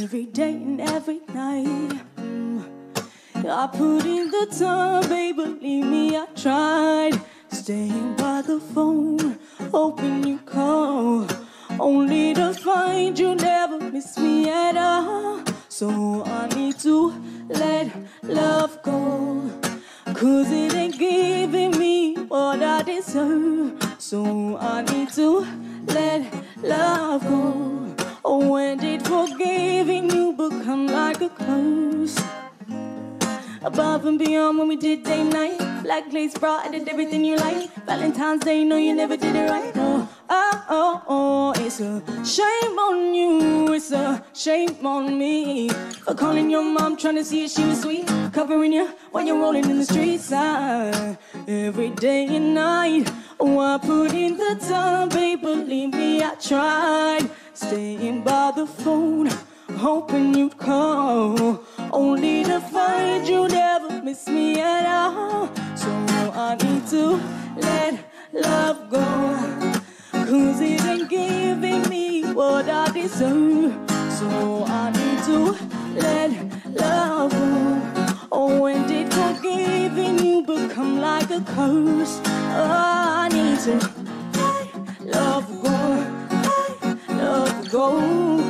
every day and every night. I put in the time, babe, believe me, I tried. Staying by the phone, hoping you call, only to find you never miss me at all. So I need to let love go, 'cause it ain't giving me what I deserve. So I need to let love go. Oh, when did forgiving you become like a curse? Above and beyond when we did day night, black lace bra, I did everything you like. Valentine's Day, no, you never did it right. Oh, oh, oh, oh, it's a shame on you, it's a shame on me for calling your mom, trying to see if she was sweet, covering you while you're rolling in the streets. Every day and night, oh, I put in the time, babe, believe me, I tried. Staying by the phone, hoping you'd call, only to find you never miss me at all. So I need to let love go, 'cause it ain't giving me what I deserve. So I need to let love go. Oh, when did forgiving you become like a curse? Oh, I need to let love go, let love go.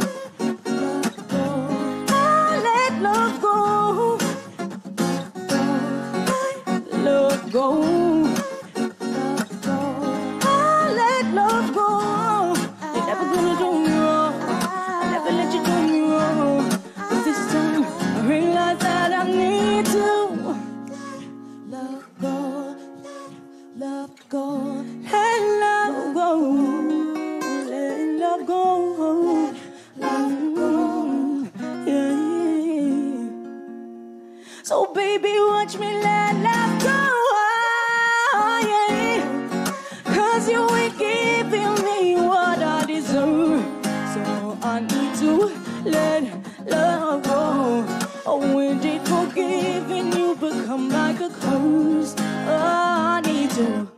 Go, I let love go. They're never gonna do me wrong, I'll never let you do me wrong. But this time I realize that I need to let love go, let love go, let love go, let love go, let go, yeah. So baby, watch me let love go. You ain't giving me what I deserve, so I need to let love go. Oh, when did forgiving you become like a curse? Oh, I need to